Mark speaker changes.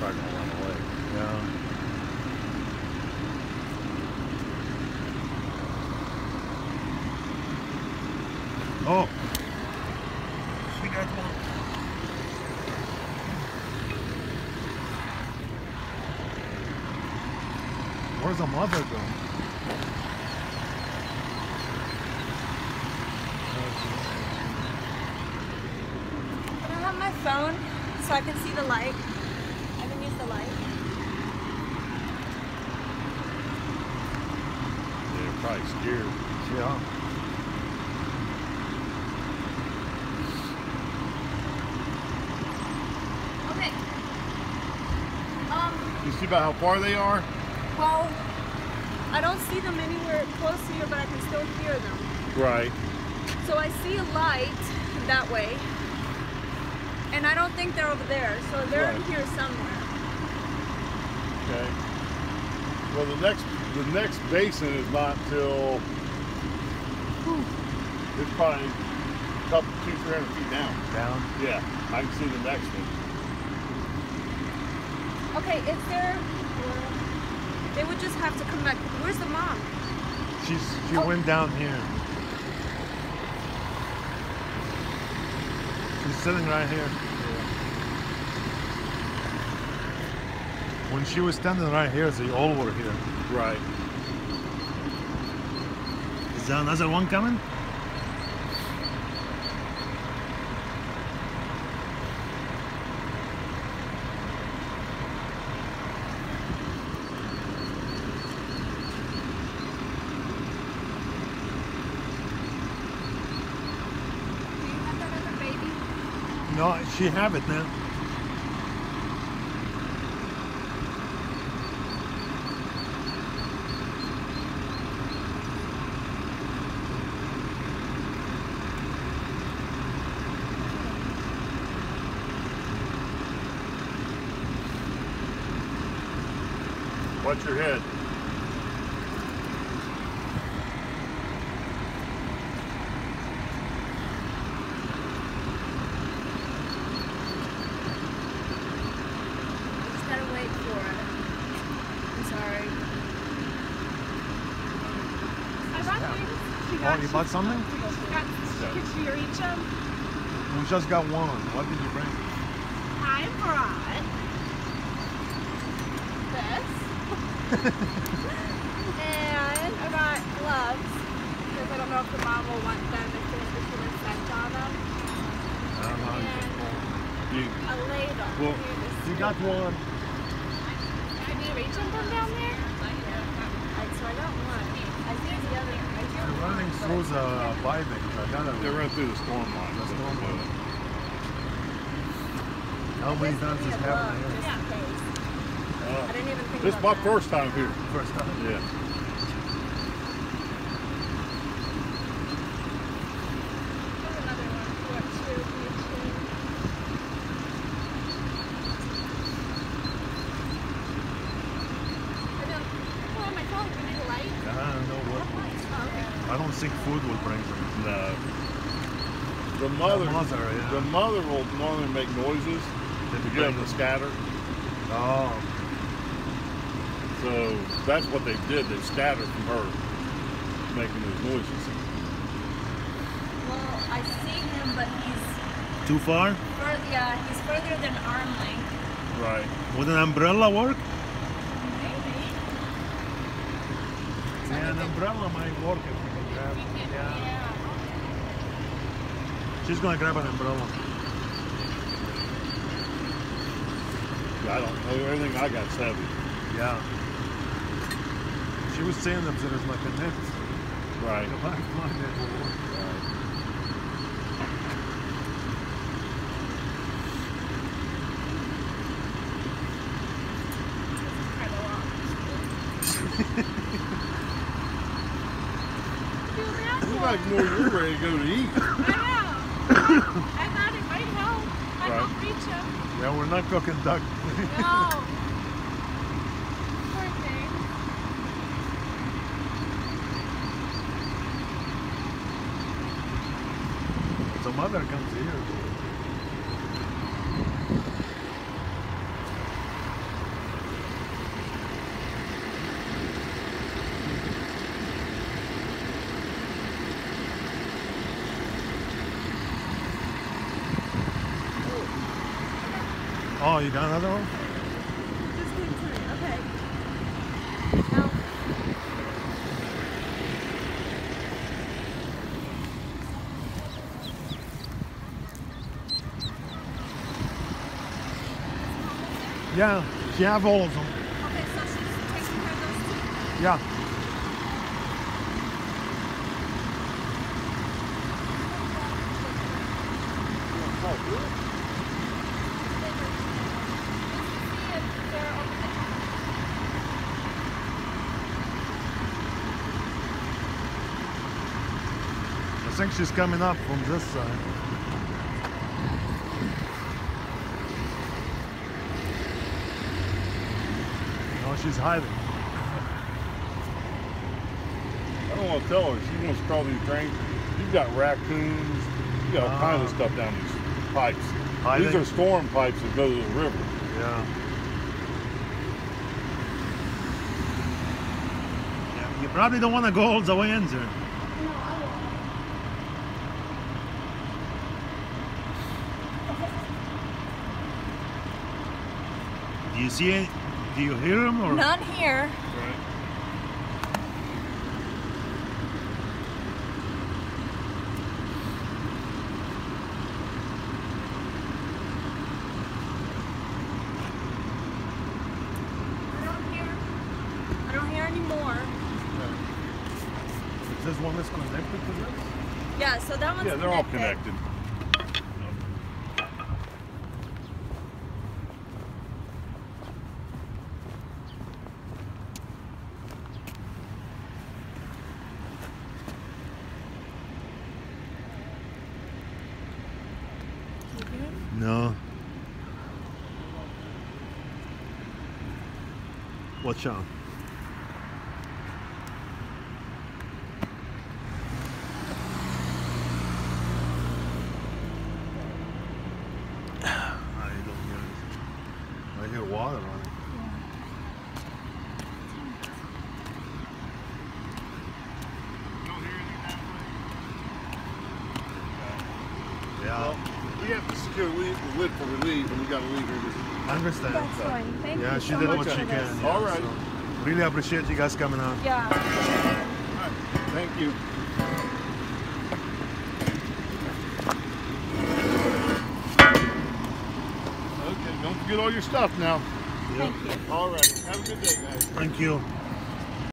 Speaker 1: probably gonna run away.
Speaker 2: Yeah. Oh. We got one. Where's the mother going?
Speaker 3: Can I have my phone so I can see the light? I can use the light.
Speaker 1: They're probably scared.
Speaker 2: Yeah.
Speaker 3: Okay.
Speaker 1: You see about how far they are?
Speaker 3: Well, I don't see them anywhere close here, but I can still hear them.
Speaker 1: Right.
Speaker 3: So I see a light that way, and I don't think they're over there, so they're in here somewhere.
Speaker 1: Okay. Well, the next basin is not till it's probably a couple, 200-300 feet down.
Speaker 2: Down?
Speaker 1: Yeah, I can see the next one.
Speaker 3: Okay, is there? They would just have to come back. Where's the mom?
Speaker 2: She went down here. She's sitting right here. When she was standing right here, they all were here.
Speaker 1: Right.
Speaker 2: Is there another one coming? No, she have it now.
Speaker 1: Watch your head.
Speaker 2: Oh, you bought something?
Speaker 4: Could you reach them?
Speaker 2: We just got one. What did you bring?
Speaker 4: I brought this. And I brought gloves. Because I don't know if the mom will want them if there's a human scent on them. And a ladle.
Speaker 1: Well, you got one.
Speaker 4: Can you reach them from down there?
Speaker 3: So I got one. I think the other.
Speaker 2: They're running through the piping.
Speaker 1: They run through the storm line.
Speaker 2: The storm line. How many times has happened here?
Speaker 3: I didn't even think
Speaker 1: This is
Speaker 3: about
Speaker 1: my
Speaker 3: that.
Speaker 1: first time here.
Speaker 2: First time?
Speaker 1: Yeah.
Speaker 4: There's another one. What, two, three, I don't. Well, my phone, we need a light.
Speaker 2: I don't know what.
Speaker 4: Oh, okay.
Speaker 2: I don't think food will bring them.
Speaker 1: No. The mother
Speaker 2: yeah.
Speaker 1: will normally make noises to get them to scatter.
Speaker 2: Oh.
Speaker 1: So that's what they did. They scattered from her, making those noises.
Speaker 3: Well, I see him, but he's
Speaker 2: Too far?
Speaker 3: yeah, he's further than arm length.
Speaker 1: Right.
Speaker 2: Would an umbrella work?
Speaker 3: Maybe.
Speaker 2: Yeah, an umbrella might work if you can grab it. Yeah. She's gonna grab an umbrella.
Speaker 1: I don't know. Everything I got's heavy.
Speaker 2: Yeah. She was saying that there is like a net.
Speaker 1: Right.
Speaker 2: The back line that will work.
Speaker 1: You like more you're ready to go to eat.
Speaker 4: I know. I thought it might help. I
Speaker 1: Right.
Speaker 4: help reach them.
Speaker 2: Yeah, we're not cooking duck.
Speaker 4: No. Poor thing.
Speaker 2: The mother comes here. Oh, you got another one?
Speaker 3: Just came through. Okay. Now,
Speaker 2: Yeah, she have all of them.
Speaker 3: okay, so she's taking care of those two.
Speaker 2: Yeah. I think she's coming up from this side. No, she's hiding.
Speaker 1: I don't want to tell her. She wants to crawl these drains. You've got raccoons. You got all kinds of stuff down these pipes.
Speaker 2: Hiding?
Speaker 1: These are storm pipes that go to the river.
Speaker 2: Yeah. You probably don't want to go all the way in there. Do you see it? Do you hear him or?
Speaker 3: Not here.
Speaker 1: Right.
Speaker 3: I don't hear anymore.
Speaker 2: Is this one that's connected to this?
Speaker 3: Yeah, so that one's
Speaker 1: Yeah, they're all connected.
Speaker 2: No. Watch out. I don't hear anything. I hear water running. Yeah.
Speaker 1: We have to secure the lid for we leave, and we got to leave here.
Speaker 2: I understand.
Speaker 3: That's fine. Thank
Speaker 2: Yeah,
Speaker 3: you
Speaker 2: she
Speaker 3: so
Speaker 2: did
Speaker 3: much
Speaker 2: what
Speaker 3: for
Speaker 2: she
Speaker 3: this.
Speaker 2: can. Yeah,
Speaker 1: All right.
Speaker 2: so really appreciate you guys coming out.
Speaker 3: Yeah.
Speaker 1: Thank you. Okay, don't forget all your stuff now.
Speaker 3: Thank you.
Speaker 1: All right. Have a good day, guys.
Speaker 2: Thank you.